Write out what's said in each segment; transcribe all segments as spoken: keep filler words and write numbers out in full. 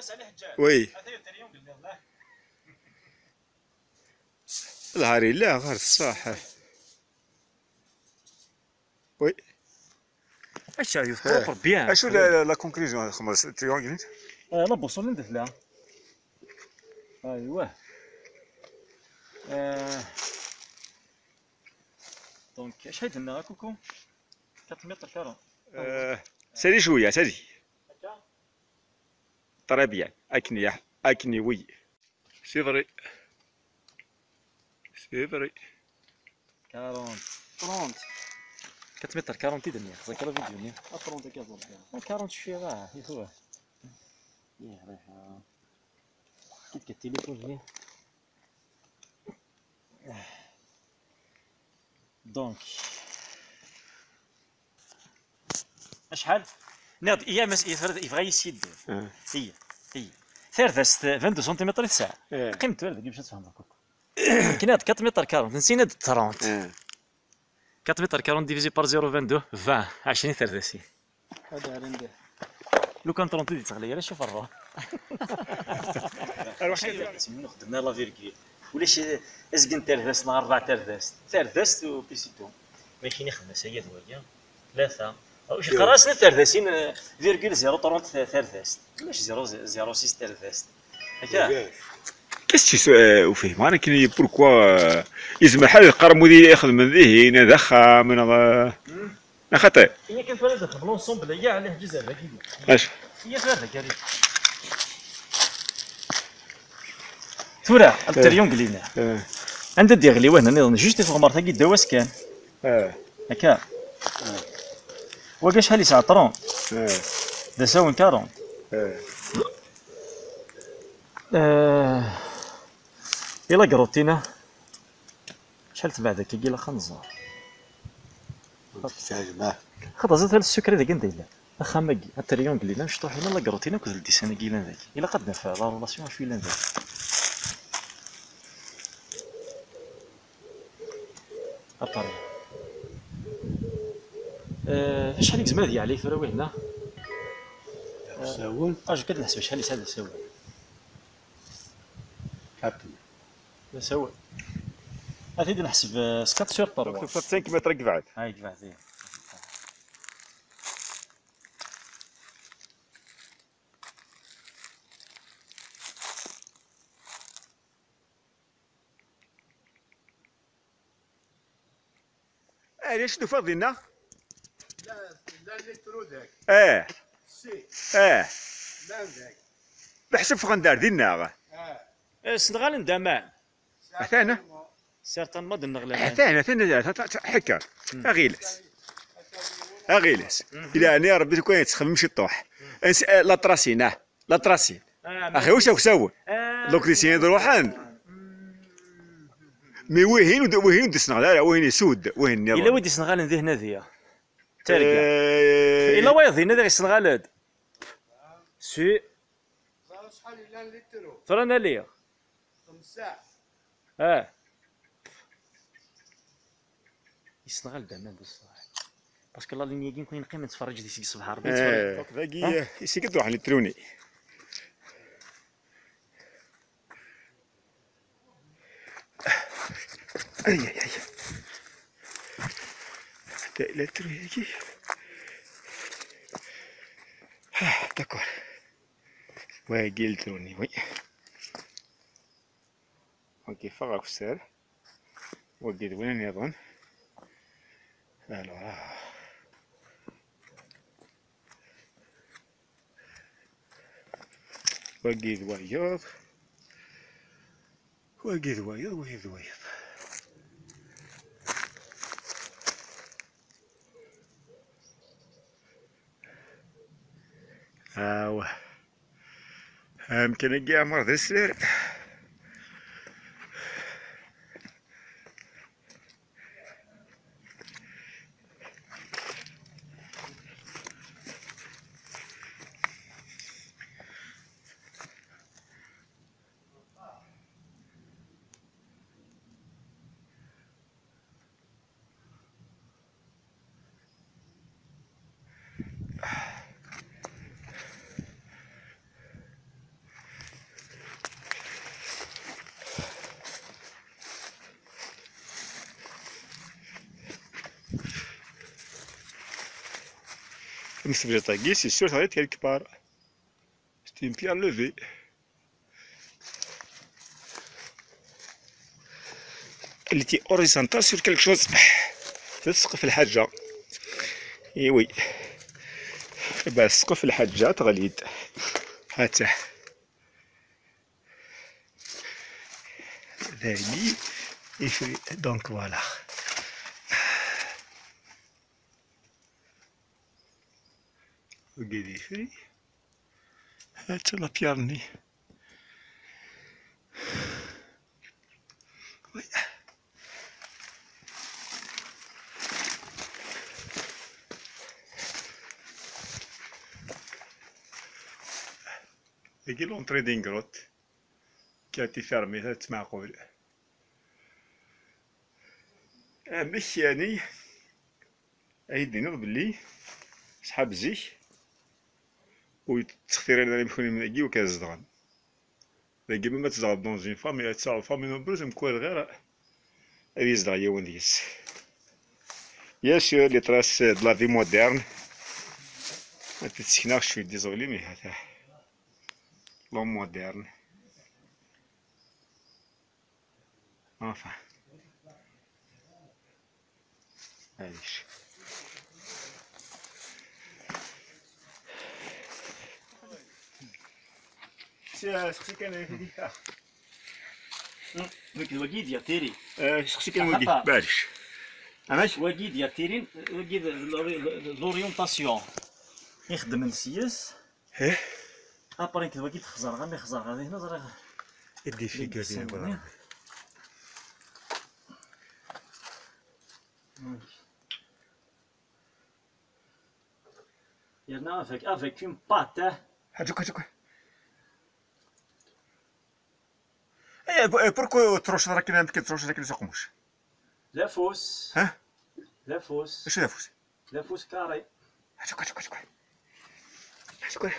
وي الهاري لا غير الصح. وي اش يفطر بيان. اشو لا كونكليزيون خمس تريونغل لا بوصل ندير لها. ايوه دونك اش هاي درنا كوكو أربعة متر كارون. سالي شويه سالي طري بيان اكني اكني وي سي فري سي فري كارون ثلاثين أربعة متر كارون درنا خصك راه فيديو ني ثلاثين كازون كارون شويه راه هو ياه راه كيف كالتليفون هنا. دونك شحال ناض هي يبغى يسيد هي هي ثلاثة اثنين وعشرين سنتيمتر في الساعه قيمته هذاك باش تفهم كي ناض أربعة متر كارون نسينا ثلاثين أربعة متر كارون ديفيزي بار صفر فاصلة اثنين وعشرين عشرين ثلاثين هذا ندير لو كان ثلاثين دي تغلي راه شوف الراه اروح نخدم لا فيرغول ولاش ازقن ثلاثة نهار أربعة ثلاثة ثلاثة وبيسيتو ماشي نخمس هي ذويا ثلاثة واش قراسنا ثلاثين فيرغول صفر ثلاثين ثلاثة ولاش صفر ستة ثلاثة هكا كاش وفيه ما كاين بوركوا يسمح حال القرمودي ياخذ من ذي هنا دخا من لا خطير هي كيف ولا دخل لونسومبل هي عليه جزء هكا اش هي ثلاثة كاري تورا التريونغل هنا عند ديغلي وهنا نظن جوج تيفغمر تاكي دواس كان اه هكا وكاش هالي ساعة ثلاثين اه دا ساون أربعين اه إلا قروتينا شحال تبعد هكا كيلا خنزر خاطر زاد هاد السكري ذاك ندير اخا ماكي التريونغل لينا نشطوح هنا لا قروتينا كل دي سنه كيلا ذاك إلا قد نفع لا رولاسيون شويه ذاك أطري أه شحال يلزم هادي عليه فراوي هنا ساون اجي كد نحسب شحال يسال ساون كابتن ساون هادي نحسب سكات سور طروا خمسة متر قبعد هاي قبعد اه شنو فاضي لنا؟ لا لا الكترو ذاك اه سي اه لا ذاك بحسب فغندار ديالنا اه سنغال ندمان اثانا سيرتان ما دنغلا اثانا اثانا حكا اغيلس اغيلس الى اني ربي تكون يتسخن مشي طوح لا طراسين لا طراسين اخي واش راك ساوي لوكريسيين روحان مي وين وين دسنا لا وين يسود وين الا ودي سنغال نديه هنايا تاركا الا وايضين هذا السنغال سي شحال الا الكترو ترانا ليا خمسة اه السنغال دامان بصح باسكو لا لينيا كي نكون نقيم نتفرج ديك الصباح ربي اه باقي يسيك تروح الالكتروني اي اي اي الالكتروني اه داكور باقي الالكتروني وي اوكي فراغ السال وقيت وين يظن الو وقيت وياض وقيت وياض وقيت وياض ايوا يمكن كاع مرض السرير نكتب جاطاكي سي سور غادي كالك بار سيتي اون بيير لوفي. التي اوريزونتال سور كالك شوز في السقف الحاجة. اي وي بعد السقف الحاجة تغليد هاته ذالي يفري دونك فوالا. وقيدي يفري هاتا لا بيارني. وي هاكي لونطري دين كروت كاتي فيرمي ثلاث معقول. باش يعني ايدينا بلي صحاب زيك وتختير انا يمكن من اجي وكازدغن لاكي ما تزغب دون زين فامي تسال فامي نوبروز مكوال غير يزدغ يوان ديس. يا سور لي تراس د لا في مودرن ما تتسكناش شوي ديزولي مي هذا لو مودرن enfin معليش. سقسي كان هذيك دوك الوكي ديال تيري سقسي كان ودي معليش علاش وكي ديال تيرين وكي لوريونطاسيون يخدم السياس اه ابري كي وكي تخزر غير ما يخزر غادي هنا زرا يدي في كازين ولا Il y en a avec, avec une pâte. Hein. هاتوك هاتوك. ايه بوركو تروش راك عندك تروش راك تقمش. لا فوس. ها؟ لا فوس. اش لا فوس؟ لا فوس كاري. هاتوك هاتوك هاتوك. هاتوك.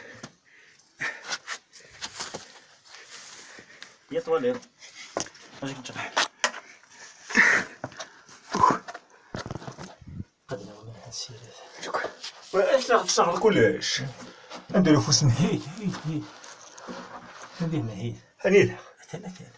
يا طوالير. اجيك نشرح. قد لا من هالسيرة. هاتوك. واش راح تشرح كلش؟ نديرو فوس هي هي هي. ندير هي. هنيدا. ثلاثة.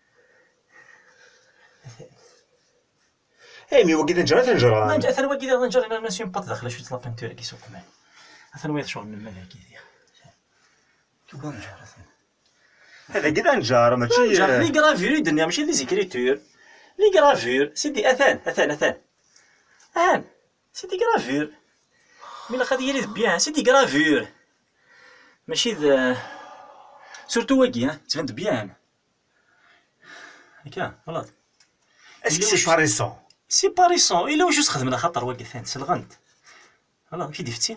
اي مي وكيدا نجرا تنجرا. ما جا ثاني وكيدا نجرا انا ماشي مبط داخله شويه لا بانتور كي سوق معايا. ثاني ويا شغل من ماذا كيدير. كيبغى نجرا ثاني. هذا كذا نجار ماشي لي غرافير الدنيا ماشي لي زيكريتور. لي غرافير سيدي اثان اثان اثان. اثان سيدي غرافير. مي لا قضيه لي بيان سيدي غرافير. ماشي ذا سورتو واكي ها تبان بيان. هكا خلاص. اسكو سي باريسون؟ سي باريسون الا واش خدمنا خاطر واقف ثاني سلغنت فوالا كي دفتي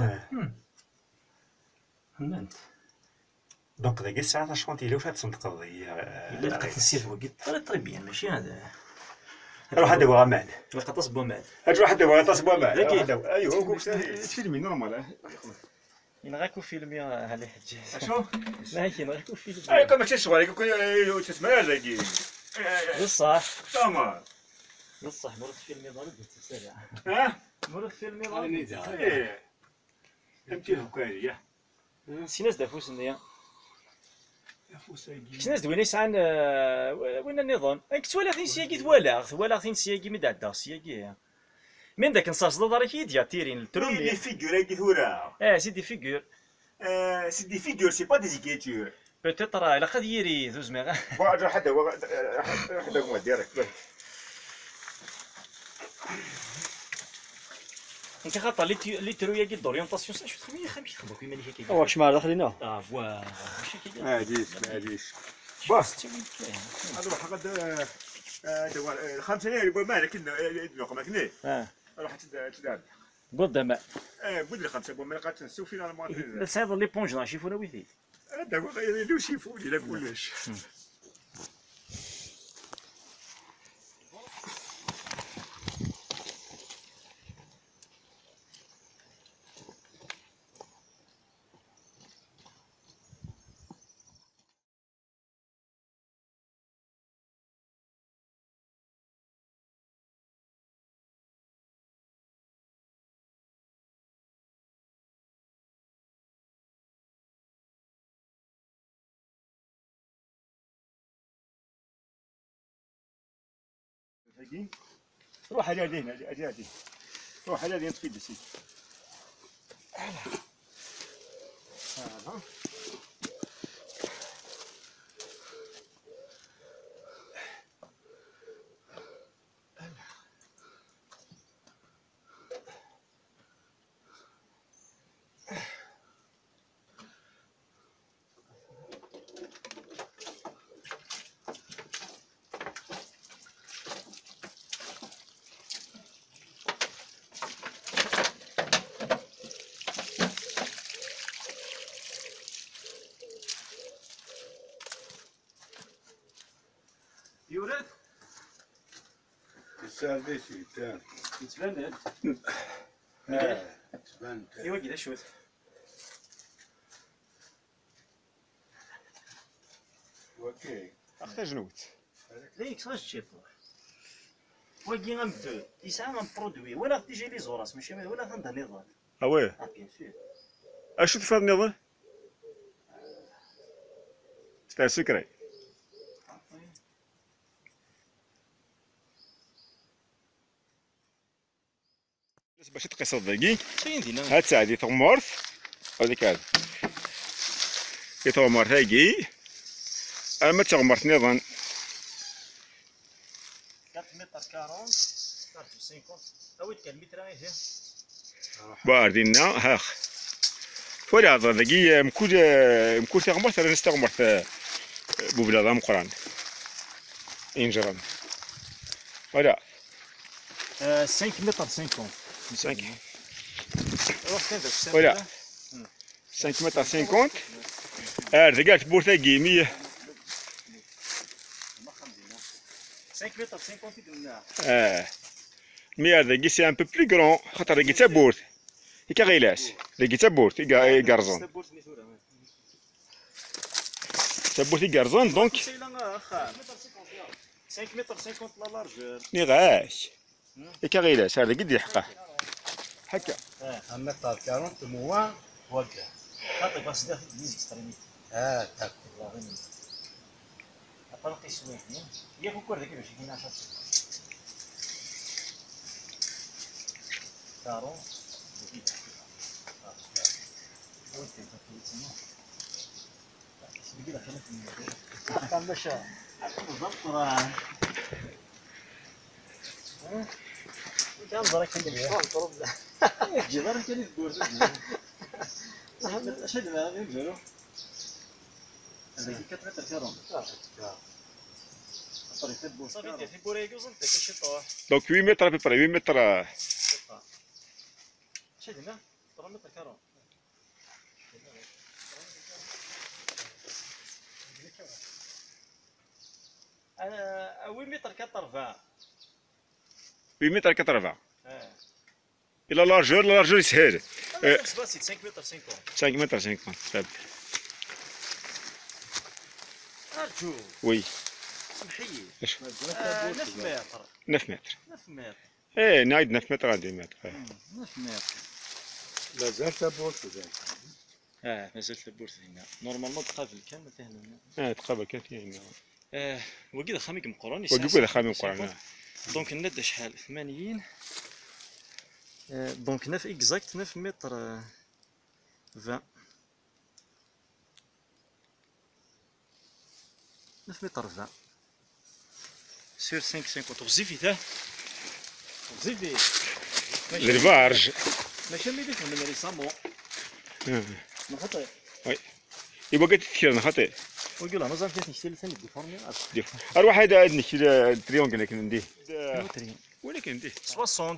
فهمت دونك داك الساعه شكون تيلي واش تصندق هي الا لقيت نسير واقف طري طري بيان ماشي هذا روح هذا هو مال لقيت تصبو مال هاد واحد هو تصبو مال ايوا هو فيلمي نورمال ينغاكو فيلمي على حجاج اشو لا ينغاكو فيلمي اي كما ماشي شغل كون تسمع هذاكي بصح تمام بصح مرات فيلمي ضرب سريع ها مرات فيلمي ضرب ايه فهمتي هكايا سي ناس دافوس النية فوساكي كش ناس دوين يسعان وين النظام كنت ولا ثين سياكي توالاغ ولا ثين سياكي مدعدا سياكي من داك نصاص ضرك يديا تيرين الترومي دي فيغور كي ثورا اه سي دي فيغور اه سي دي فيغور سي با دي زيكريتور بوتيتر الا قد يري دوز ميغا بون حتى هو حتى هو ديريكت انت خاطر لي لي ترويا كي دوريونطاسيون شو تخمي خمي خبر كيما اللي هكا واش مع داخلينا اه فوالا ما عاديش ما عاديش باش هذا هذا واحد هذا الخمسه اللي ما لكن يدلق ما كني اه راح تدعم قدام اه بود الخمسه بون ما لقات نسو فينا ما بس هذا لي بونج شيفونا ويثي هذا هو اللي يشوفوني لا كلش هاكي روح على هادين هادي هادي روح على هادين تفيد سيدي هذا يورد السرديسي تاعك يتبان اه تبان ايوا كذا شوت اوكي اختار جنوت ليك خاص تجي تروح واكي غنبدو يسعى من برودوي ولا تيجي لي زوراس ماشي ولا تنضل لي ضال اه واه اه بيان سور اشو تفرض النظام ستار سكري باش تقيس الضيقي شاين دينا هاد ساعدي تغمرت هذيك هذا كي تغمرت هاكي اما تغمرت نظام أربعة متر أربعين خمسين اويت كان متر غير باردينا هاخ ولا هذا ذاكي مكود مكود تغمرت انا نستغمرت بوبلا ذا مقران انجران ولا خمسة متر خمسين خمسة روح كذا ولا خمسة متر خمسين هذا قالت بورتاكي مية خمسة متر خمسين تدنا اه مي هذا كي سي ان بو بلي كرون خاطر كي تابورت هيك غيلاس كي تابورت كارزون تابورت كارزون دونك خمسة متر خمسين لا لارجور ني غاش هيك غيلاس هذا قد يحقه هكا اه متر أربعين موان وقع خاطر باش داخل ديز اكستريميتي اه تاك طلقي سويحني ياك كور ذاك باش يجينا عشرة كارو كان باش بالضبط راه كان ضرك ندير ياك جي ضرك اللي تقول شد ما نزلو هذيك كتر كارون صافي دير في بوريك وصلت كاشي طوح دونك ثمانية متر ابي بري ثمانية متر شدنا ثلاثة متر كارون انا ثمانية متر كترفع ثمانية متر كترفع اه الى لارجور لارجور يسهل خمسة متر خمسين خمسة متر خمسين صافي ارجو وي سمحي اش تسعة متر تسعة متر تسعة متر ايه نايد تسعة متر غادي متر تسعة متر مازال تابورت ذاك اه مازالت البورت هنا نورمالمون تقابل كامل هنا اه تقابل كاين هنا اه وكذا خاميك مقرون وكذا خامي مقرون دونك الند شحال ثمانين دونك تسعة اكزاكت تسعة متر عشرين تسعة متر عشرين سير خمسة خمسين وزيفي ذا وزيفي البارج ماشي اللي يفهم من ريسامون ما خاطر وي يبغى تذكر انا خاطر ويقول له مازال فيها نشتري ثاني ديفورمي اروح هذا عندك التريونغل لكن نديه نوتري ولكن نديه ستين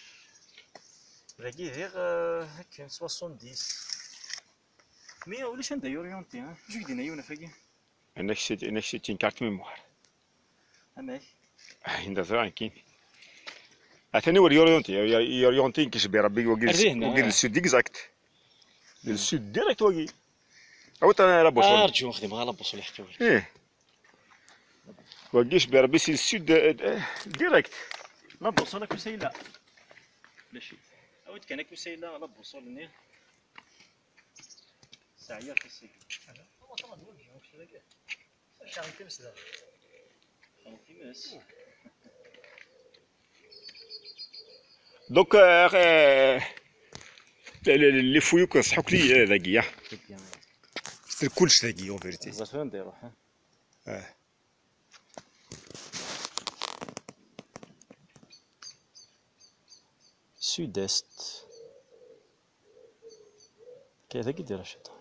باقي غير هكا سبعين مي ولاش انت يوريونتي ها شو دينا يونا فاكي انا شتي انا شتي كارت ميموار اماك عند زران كاين عطيني وريونتي يوريونتي كيشبي ربي وقيل وقيل السود اكزاكت السود ديريكت وقيل او انا لا بوصول ارجو نخدم غير لا بوصول حتى هو ايه وقيش بربي سي السود ديريكت لا بوصول كوسيلا ماشي او كان كوسيلا لا بوصول ني ساعيه في السجن هو طلع وجهي واش هذاك شحال تمس دابا شحال تمس دوك آه، اللي فويوك يصحوك لي ذاكيا ستر كلش ذاكي اون فيريتي. زعما شنو نديرو؟ اه سود است كاين ذاك يدير الشتا.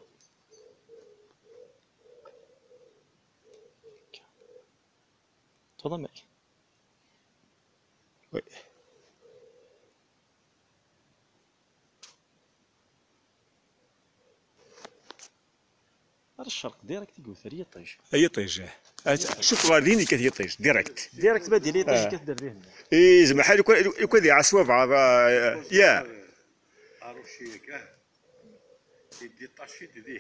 تفضل معك. وي على الشرق ديريكت يقول هي طيج. هي طيجه شوف غاديني كانت هي طيج ديريكت ديريكت بادي لي طيج آه. كتدير به. اي زعما بحال يكون ذي عصوه بعض يا اروشي كاع يدي طاشي ديه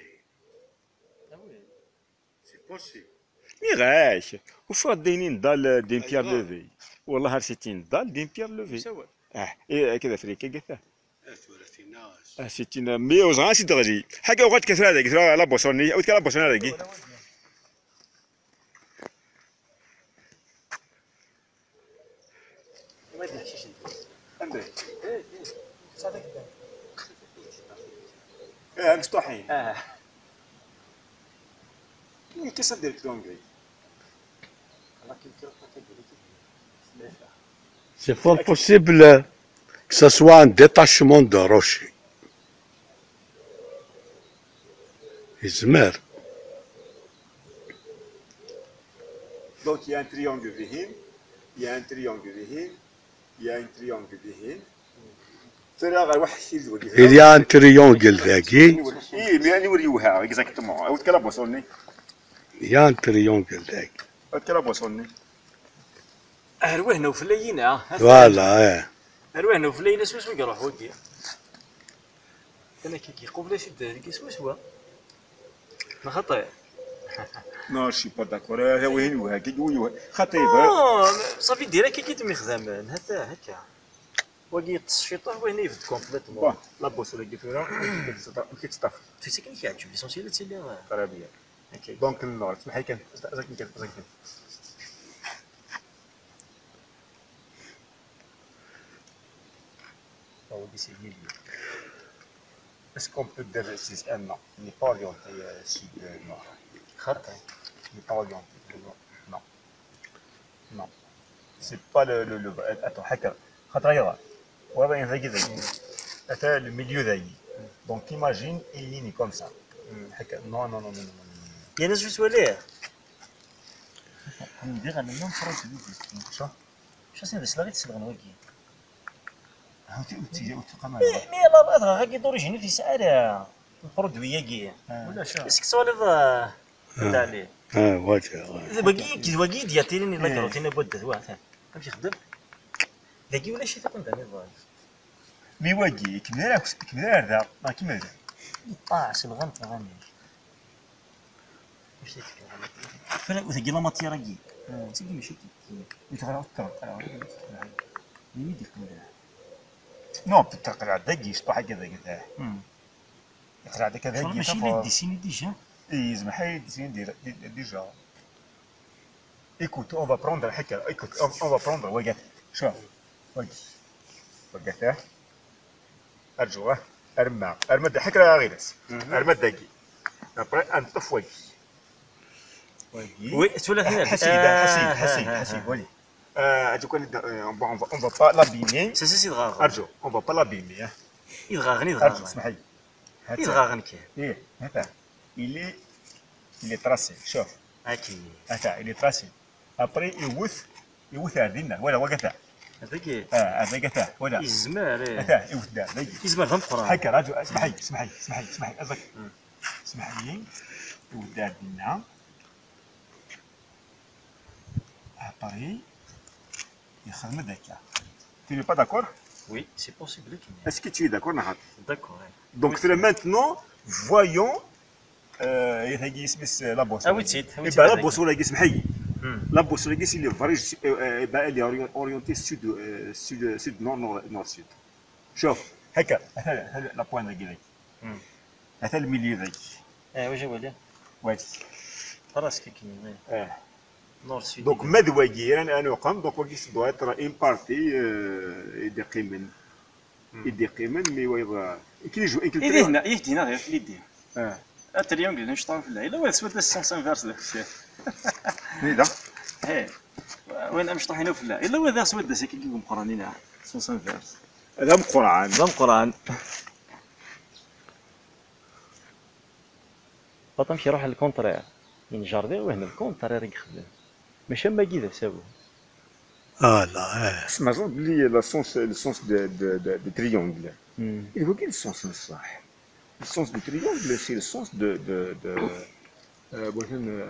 سي بوسيبل. مي غاش وفراد داينين دال دين بيير لوفي والله هرسيتين دال دين بيير لوفي سوا اه إيه كذا فريكا قثاه ثلاثين ناس اه ستين مية وزغان سي دغجي حاجه وقت كثر هذا كثر لا بوسوني او كلا بوسون هذا ما يدحشيش عندك ايه ايه صافي اه مفتوحين اه كيف صدر كلونغري ولكن كيف كتقول لك C'est fort possible que ce soit un détachement de rocher. يزمر. Donc il y a un triangle vihin, il y a un triangle vihin, il y a un triangle vihin. ترى غير واحد الشيء اللي Il y a un triangle ذاكي. اي مي اني وريوها اكزاكتومون او تكلا بوسوني Il y a un triangle ذاكي. او تكلا بوسوني اروه هنا وفلينا. فوالا ايه. اروه هنا وفلينا سوس ويروح وكي. انا كي كيقوبل شي ديك سوس هو. ما خطا. نو شي با داكور هذا وين وها كي ويوها خطيبه. اه صافي ديريكت كي تمي خدام هذا هكا. وكي الشيطان هو هنا يفد كومبليتومون. لا بوس ولا كيفيرا كيتصطف في سكن كيعجب ليسونسيال تسالي قرابيه دونك النور تسمح لي كان زاك كان زاك هو دي سي لي اسكو بو دير سيس ان نو ني با اورينتي سود نور خطا. ني با اورينتي نو نو سي با لو لو اتو هكا خاطر يلا وهذا ذاكي ذاكي اتى الميليو ذاكي دونك ايماجين اون ليني كوم سا هكا نو نو نو نو يا ناس واش وليه؟ ندير انا نوم فرونت فيديو. شو شو سي بس لا غير تسلغ نوكي. هاوتي وتي وتقام مي مي لا لا غاكي دوريجيني في ساعه البرودوي ياكي ولا شا اسك سوالف تاع عليه اه واجه. باقي كي باقي ديالتيني لا كروتينا بود هو ثاني كيمشي يخدم ذاكي ولا شي تقول داني الظاهر مي واجي كمل كمل هذا ما كمل طاع سلغنت غني ماشي فلا وثقي لا ماتيرا كي تسقي ماشي كي يتغير اكثر مي يديك ولا نو بتقرا دقيش طاح كذا كذا امم يقرا هذاك هذا ماشي اللي ديسيني ديجا اي زعما حي دير ديجا écoute on va prendre هكا écoute on va prendre وقت شوف وقت وقت ارجوه ارمى ارمى حكرا غيرس ارمى دقي ابري انطف وقت وي ثلاثي حسيب حسيب حسيب حسيب ولي اجو كان on va on va pas l'abîmer سي سي سي دغاغ ارجو on va pas l'abîmer يدغاغني ارجو دغاغ اسمح لي يدغاغن كي ايه هذا il est il est tracé شوف هاكي هذا il est tracé après يوث يوث هذينا ولا وقتها هذاك اه هذا قتها ولا يزمر هذا يوث دا ذاك يزمر فهم قران هكا راجو اسمح لي اسمح لي اسمح لي اسمح لي ازك اسمح لي يوث دا هذينا après يخدم هذاك tu n'es pas d'accord وي سي بوسيبل كي est-ce que tu es d'accord نهار داكور donc maintenant voyons euh هذا يسمس لا بوس اه وي تسيد يبقى لا بوس ولا اسمح لي لا بوس ولا اللي فريج يبقى اللي اورينتي سود سود سود نور نور نور سود شوف هكا هذا لا بوين ذاك ذاك هذا الميلي ذاك اه واش هو واش راسك كي اه نور سود دونك ماذا واجي انا انا قام دونك واجي دو اتر ان بارتي دقيق من يدي قيمه مي ويض كي جو كي يدي هنا يدي هنا غير في اليدين اه التريونغل نشطون في الليل ولا سواد السونس انفيرس داك الشيء نيدا ايه وين مش طاحينو في الليل الا هو ذا سواد ساكي كيكون مقرانين سونس انفيرس هذا مقران هذا مقران باطا مشي يروح للكونترير يعني جاردي وهنا الكونترير يخدم ماشي ما كذا ساوي اه لا اسمع زود بلي لا سونس لو سونس دو دو دو تريونغل il faut qu'il sens الصح le sens du triangle c'est le sens de de de مثلا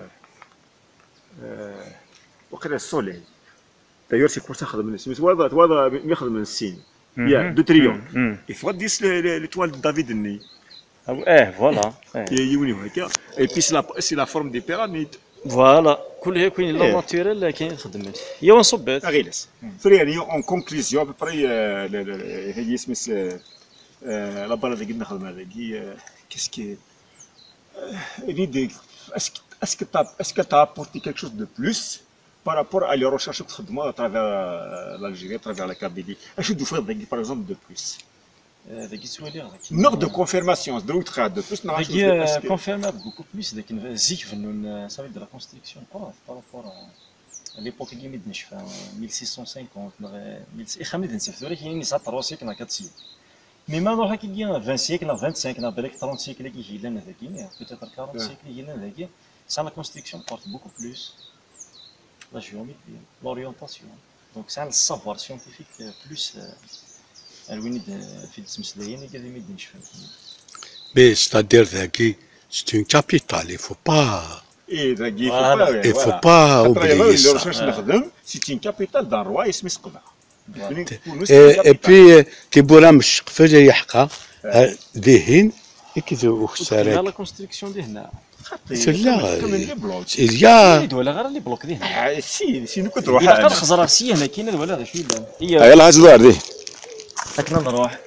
وقيلا السوليل d'ailleurs c'est pour ça خدم من السين هذا هذا يخدم من السين يا دو تريونغل il faut dire l'étoile de David الني اه فوالا يونيو هكا et puis c'est la c'est la forme des pyramides فوالا كلها كاين لا ناتوريل كاين يخدم هي ونصبات غيلس فري اون كونكلوزيون ابري هي اسمس لا بلد اللي نخدم هذاك كيسكي une idée est-ce que est-ce que tu as est-ce que tu as apporté quelque chose de plus par rapport à les recherches que tu fais à travers l'Algérie à travers la Kabylie est-ce que tu fais par exemple de plus هذاك سوالي هذاك نوع دو كونفيرماسيون دو تخا دو بلوس هذاك كونفيرمات بوكو بلوس لكن زيك فنون سافي دو لا كونستركسيون با بارابور ليبوك اللي مدنش في ألف وستمية وخمسين خميد نسيف ولكن نسعى ثلاثة سيكل كات سيكل مي ما نروح كي جي عشرين سيكل خمسة وعشرين بالك ثلاثين سيكل كي يجي لنا ذاك بيتيتر أربعين سيكل يجي لنا ذاك سا لا كونستركسيون بارت بوكو بلوس لا جيومتري لوريونتاسيون دونك سا السافوار سيونتيفيك بلوس الوين في التمثيليين اللي قاعدين يدين شفنا مي ستادير ذاكي سي اون كابيتال il faut pas اي ذاكي il faut pas oublier ça باش نخدم سي اون كابيتال دار روا اسمه سقبه اي بي تيبورا مش قفاجه يحقا ذهن كيدو خساره لا كونستركسيون دي هنا لا il y a ولا غير اللي بلوك دي هنا سي سي كنت تروح غير خزره سي هنا كاين ولا شي هي يلاه هاز دار دي هاكنا نروح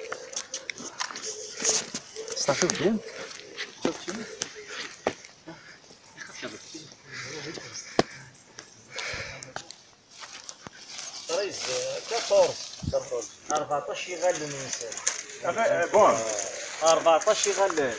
صافي بدون ريز أربعطاش يغال الانسان بون أربعطاش يغال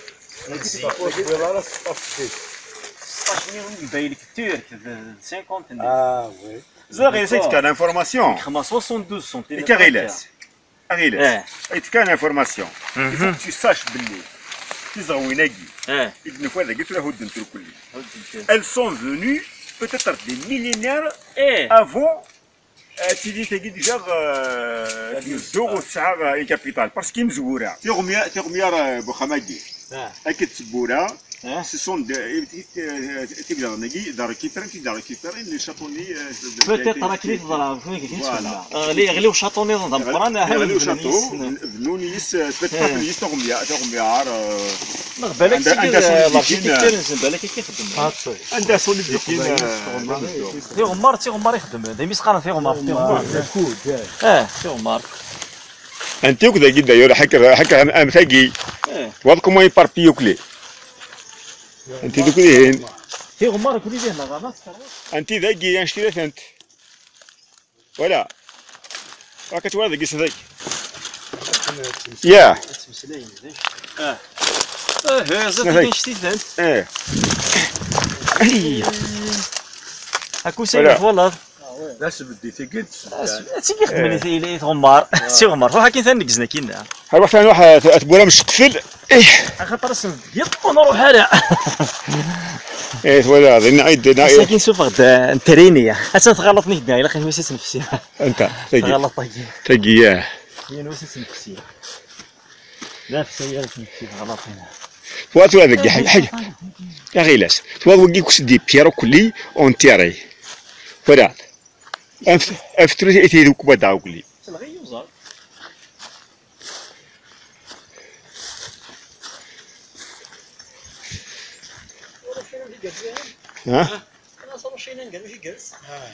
ستاش مليون يبين لك الترك خمسين اه وي زغي سيت كان انفورماسيون خمسة اثنين وستين سنتيمتر كغيلاس غيلاس ايت كان انفورماسيون il faut que tu saches بلي في زويناكي اه ابن فوالا قلت له هود نتر كلي elles sont venues peut-être des millénaires avant تيجي تجي ديجا تنزو وتسعى اي كابيتال باسكو مزوره تيغميا تيغميا بوخماكي هاكا تسبوره ce sont des تقدر نجي دار كيبرين تقدر récupérer les châtonniers peut-être راك لي تضرب فين كاين اللي يغليو شاطوني نظام قران يغليو شاطو فنونيس تفتح تغميا تغميا عار بالك الاركيتكتور نزل بالك كيخدم عندها سوليد كاين تي غمار تي غمار يخدم هذا مسقان تي غمار تي غمار اه تي غمار انت وكذا جدا يا حكر حكر ام ثقي واضكم ما يباربيو كلي انت دوك هين تي غمار كلي به لا غابات انت ذاكي نشتريت انت ولا راك توالد قيس ذاك يا اه اه زاد شتيت انت اه هاكو سيف والله لاش بدي تقد تي كيخدم لي غمار تي غمار روح كاين ثاني نقزنا كاين هاي واحد واحد تبولا مش تقفل ايه خاطر صنديق ونروح على ايه ولا هذا نعيد نعيد ساكن سوف غدا نتريني حتى تغلطني هنا الا خايف وسيس نفسي انت تجي غلط تجي ياه هي وسيس نفسي لا في سيارة نفسي غلط هنا تواتو هذاك حاجه حاجه يا غيلاس تواتو كي كوس دي بيرو كلي اون تيري فدا اف اف تري تي دوك بدا كلي تلغي يوزر ها انا صار شي نقال ماشي جالس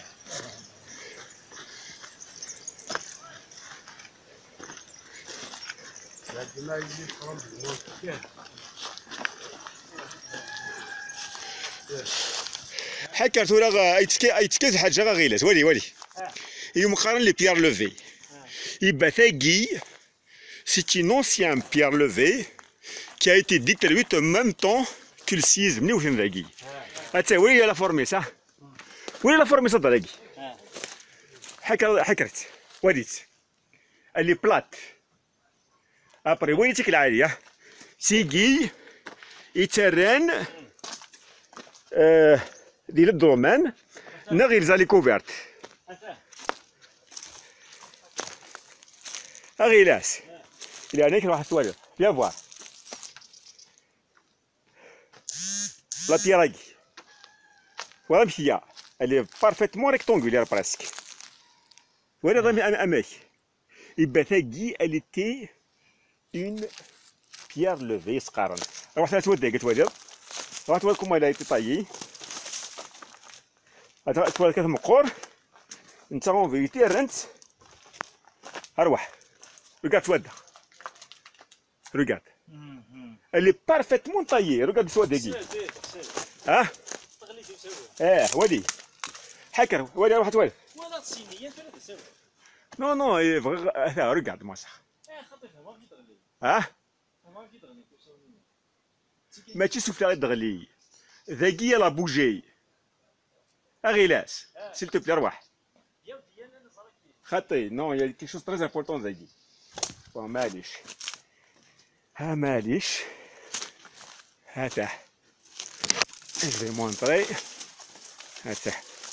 حكرت ولا ايتكي ايتكي حاجه غيلات ولي ولي هي مقارن لي بيير لوفي يبقى ثاقي c'est une ancienne pierre levée qui a été détruite en même temps que le séisme. منين وين ذاكي؟ هتا وين هي لا فورميس ها؟ وين لا فورميس ذاكي؟ حكر حكرت وديت اللي بلات ابري وين تيك العاليه سيكي يتران آه ديال الدومان نغير زالي كوفيرت اغيلاس الى هناك راح توالي يا فوار لا بيراغي ولا مشيا اللي بارفيتمون ريكتونغولير براسك ولا ضمي اماك يبا ثاقي elle était une pierre levée سقارن روح تودي قلت ولد روح تولد كوما لا يطيي تولد كاث مقور انت اون فيتي رنت اروح ريغارد تودى ريغارد اللي بارفيتمون طيي ريغارد تودي ها اه ودي حكر ودي روح تولد ولا تصيني انت ولا تسوي نو نو هذا ريغارد ماسخ ها ماشي سوفت على الدغلي ذاكي لا بوجي اغيلاس سيل تو بلي روح خطي نو يا كي شوز تري امبورطون ذاكي بون معليش ها معليش هاتا جو مونطري هاتا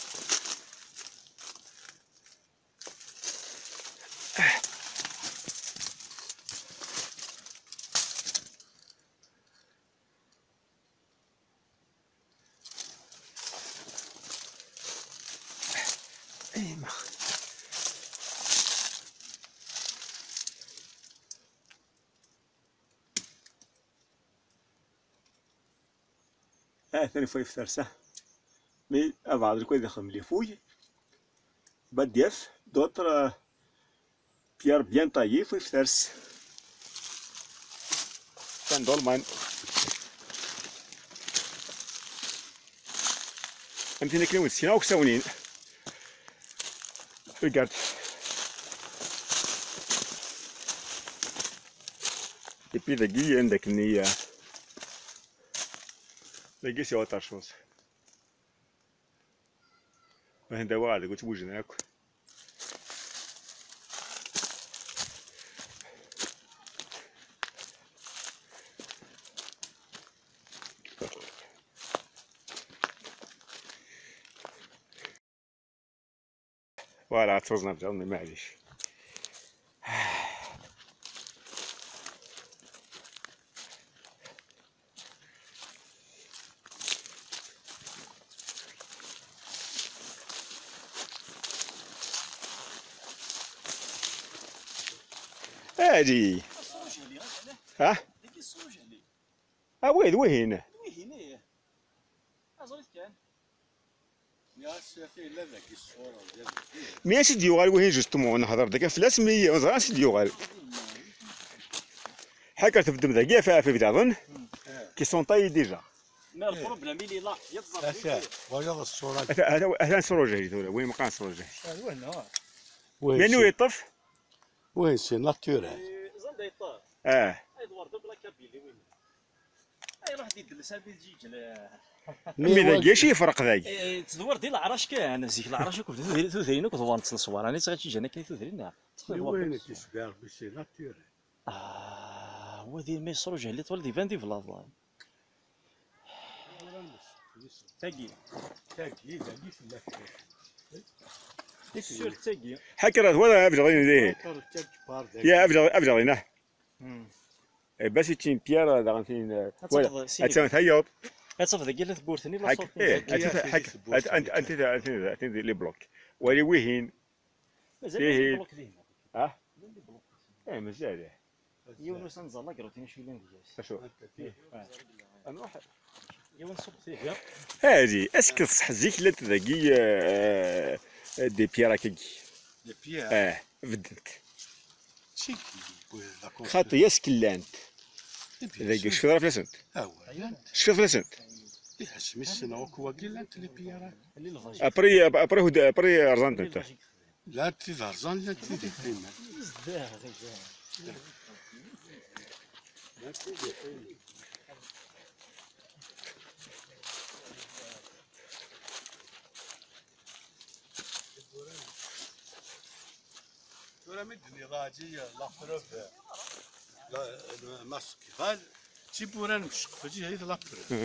ايما اه ثاني فوي في ثرسة مي ابعد الكوي داخل ملي فوي بديف دوتر بيار بيان طايي فوي في ثرس كان دولمان امتينا كلمة سينا وكساونين Regarde. Et puis la guille عندك النية. La guille c'est autre chose. وهنا واحد قلت بوجي هناك. فوالا توزنا بجاوبني معليش هادي ها ها وين وين وين ازريت كان مي سيدي يوغال وين جوستومون نهضر داك فلاس مي نهضر سيدي يوغال حكرت في الدم كاع فيها في اظن كي سون طاي ديجا ما البروبليم اللي لا يتزرع وهذا الصورة هذا هذا نصورو جاهز وين ما كان نصورو جاهز وين هو يعني وين يطف وين سي ناتورال زاد يطاف اه ادوار بلا كابيلي وين اي راح يدلس بلجيك مي ذاك شي فرق ذاك تدور ديال العراش كان زيك العراش كنت ثوثرين كنت دوار نتصور راني تغيتي جانا كاين ثوثرين وين كيسبير سي ناتورال اه هو ديال ما يصرو جهليت ولا ديفان دي فلا والله تاكي تاكي تاكي في سور تاكي حكر هو ابجا غير يا ابجا ابجا غير بس تشين بيار هذا غنتين ولا اتسمى هيوب اتصف ذاك اللي ثبورتني بلا صوت حك انت انت انت انت لي بلوك ولي وين فيه ها ايه مزال يونس نزال لا قروتيني شويه ندير شوف نروح يونس صوت فيه هادي اسك صح زيك لا تذاكي دي بيرا كي دي بيرا اه بدنت شي خاطي يا سكلانت ذاك شفت فلاسنت ها هو شفت فلاسنت يحس مسنا وكوا قلت لي بيرا ابري ابري ابري ارزانت انت لا تي زرزان لا تي ديما ترى مدني راجي لابروف لا ماسك قال تيبوران مشق فجي هيد لابروف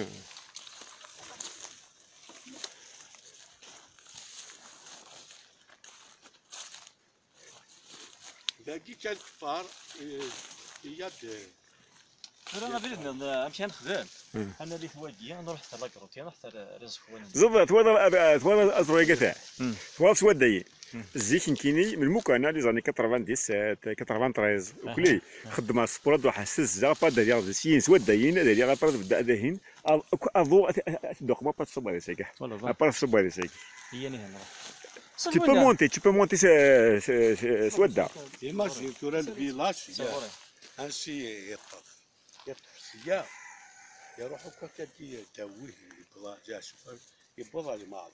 باقي كالكفار يد انا بلدنا نمشي نخدم انا اللي ثواجي نروح حتى لاكروتي نروح حتى رزق خواني زبط تواضع تواضع أزروي قتاع تواضع سوداي الزيت كيني من المكانة لي زاني تسعين وثمانية ثلاثة عشر وكلي خدمة سبورات واحد سزا با داير سين سودايين داير با بدا داهين اضو دوك ما با تصبر ساكح با تصبر ساكح هي ني هنا Tu peux monter, tu peux monter سودا. Imagine ترى الفيلاج انسي يطف يطف سيا يروحوا كتدي تاويه يبغى جا شوف يبغى لي معظم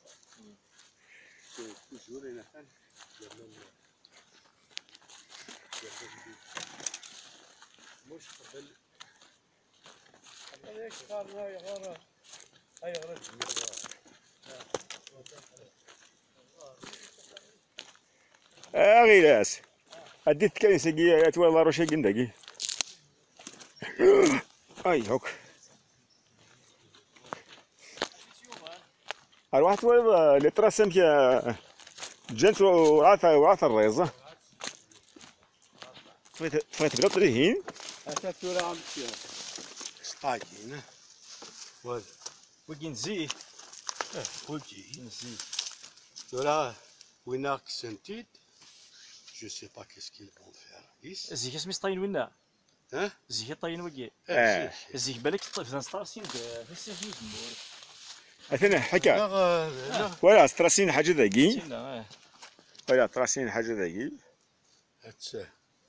توجور هنا كان مش قبل هذاك صار راي غره هاي غره اغي لاس اديت كاين ساقي توا روشي قندقي اي هوك اروح توا لي تراسم كي جنت وعاث وعاث الريزه فايت فايت بلا طريهين هذا ترى عم سطاكين ولا وكين زي اه وجي نزي ترى ويناك سنتيت je sais pas qu'est-ce qu'ils vont faire ici زي اسمي طاين وينا ها زي طاين وكي اه زي بالك طيف ستارسين في السجن اثنا حكا لا لا ولا تراسين حاجه ذاكي لا ولا تراسين حاجه ذاكي هاتسا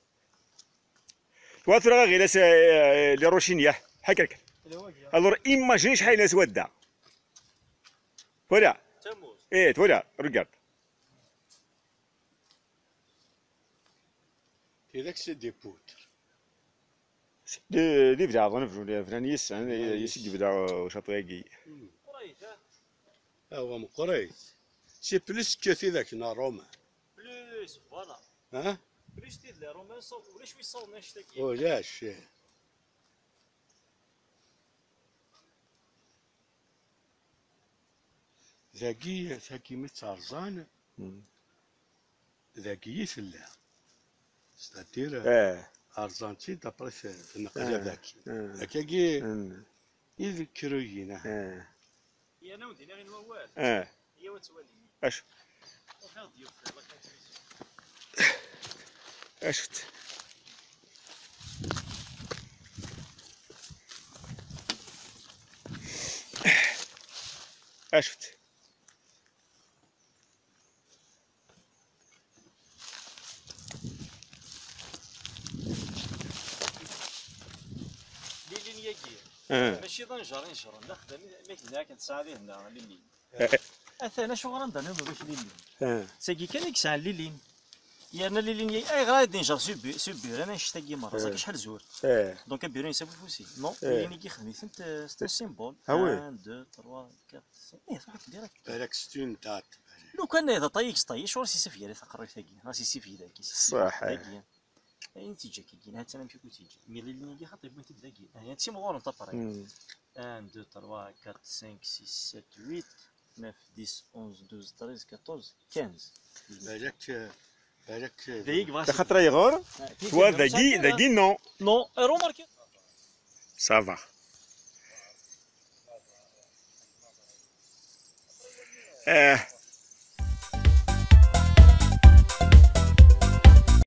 واترا غير لاس لي روشينيا حكاك الور ايماجيني شحال ناس ودا ولا تموت ايه ولا ريغارد هذاك سي دي بوتر دي دي بدا ظن فلان يسعن يسقي بدا شاطيقي قريت هو من قريت سي بلوس كثير ذاك نا روما بلوس فوالا ها بلوس تيد لي رومان صو ولا شوي صو نشتكي ولاش ذاكي ذاكي متعرزان ذاكي يفلا ستادير اه ارزانتي دابري في النقاله ذاكي اه هكاكي يذكروا ينا اه هي انا ودينا غير الموال اه هي وتولي اش وخير ضيوف الله كاتب اشفت اشفت ليلين يجي اه ماشي ضنجر نشر نخدم ماكله كنتساعد هنا ليلين اه اثنا شغل ندير باش ليلين اه ساكي كان يكسع ليلين يا انا ليلين اي غادي دينجر سوبي سوبي انا نشتاقي مره زاك شحال زور اه دونك بيرون يسافو فوسي نو إيه. ليلين كيخدم سنت سي سيمبول Ah oui. واحد اثنين ثلاثة أربعة خمسة ايه صح ديريكت بالك ستون دات لو كان اذا طيش طيش وراسي سفيه تقري ثاقي راسي سفيه ذاكي صح. ثاقي اي انت جا كي هات انا نمشي كنتي مي ليلين كي خاطر بنتي ذاكي هي تسي مغور نطبر مم. واحد اثنين ثلاثة أربعة خمسة ستة سبعة ثمانية تسعة عشرة احد عشر اثنا عشر خمسة بالك بالك دقيق ده خطره يغور توا ذاكي ذاكي نو نو روماركي صافا اه